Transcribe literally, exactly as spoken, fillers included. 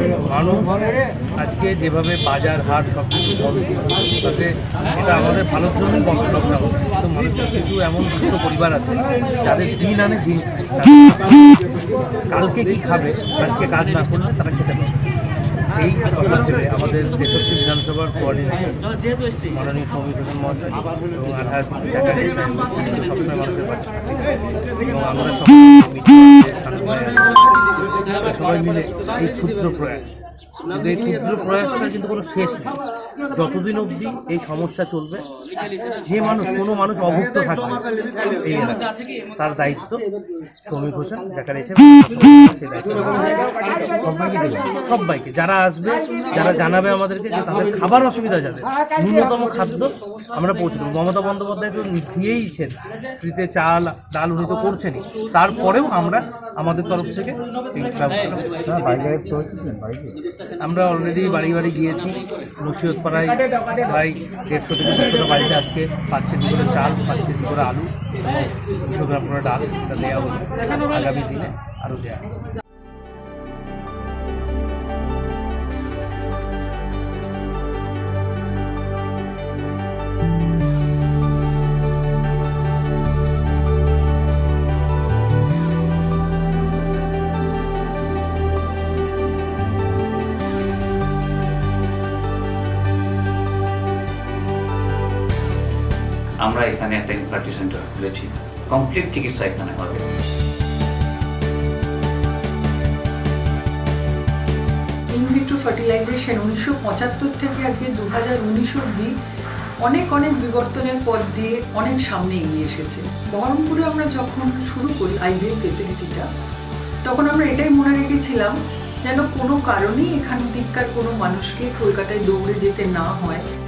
মানুষ আজকে যেভাবে বাজার হাট সব কিছু বন্ধ, তাতে এটা আমাদের ভালোর জন্যই বন্ধ লকডাউন। তো মানুষের কিছু এমন দুটো পরিবার আছে যাদের দিন আনে দিন কালকে কি খাবে, আজকে কাজ না করলে তারা খেতে পারে। সেই কথা ভেবে আমাদের তেষট্টি বিধানসভার কোঅর্ডিনেটর মাননীয় সৌমিক হোসেন মহাশয় এবং আধার সবসময় মানুষের পাশে এবং আমরা সবাই মিলে এই ক্ষুদ্র প্রয়াস, এই ক্ষুদ্র প্রয়াসটা কিন্তু কোনো শেষ নেই। যতদিন অবধি এই সমস্যা চলবে, যে মানুষ কোনো মানুষ অভুক্ত থাকবে এই এলাকায়, তার দায়িত্ব সৌমিক হোসেন যারা এসে সেই দায়িত্ব সবাইকে দেবে, সবাইকে যারা আসবে, যারা জানাবে আমাদেরকে যে তাদের খাবার অসুবিধা যাবে, ন্যূনতম খাদ্য আমরা পৌঁছে দেবো। মমতা বন্দ্যোপাধ্যায় তো দিয়েইছেন ফ্রিতে চাল ডাল, উনি তো করছেনই, তারপরেও আমরা আমাদের তরফ থেকে এই ব্যবস্থা আমরা অলরেডি বাড়ি বাড়ি গিয়েছি। নসিহতপাড়ায় প্রায় দেড়শো থেকে দুশোটা বাড়িতে আজকে পাঁচ কেজি করে চাল, পাঁচ কেজি করে আলু, দুশো গ্রাম করে ডাল এটা দেওয়া হলো। আগামী দিনে আরও দেওয়া হবে। আমরা এখানে একটা ইনফার্টি সেন্টার খুলেছি, কমপ্লিট চিকিৎসা এখানে হবে। ইনভিট্রো ফার্টিলাইজেশন উনিশশো পঁচাত্তর থেকে আজকে দু হাজার উনিশ অব্দি অনেক অনেক বিবর্তনের পথ দিয়ে অনেক সামনে এগিয়ে এসেছে। বহরমপুরে আমরা যখন শুরু করি আইভিএফ ফেসিলিটিটা, তখন আমরা এটাই মনে রেখেছিলাম যেন কোনো কারণেই এখান দিককার কোনো মানুষকে কলকাতায় দৌড়ে যেতে না হয়।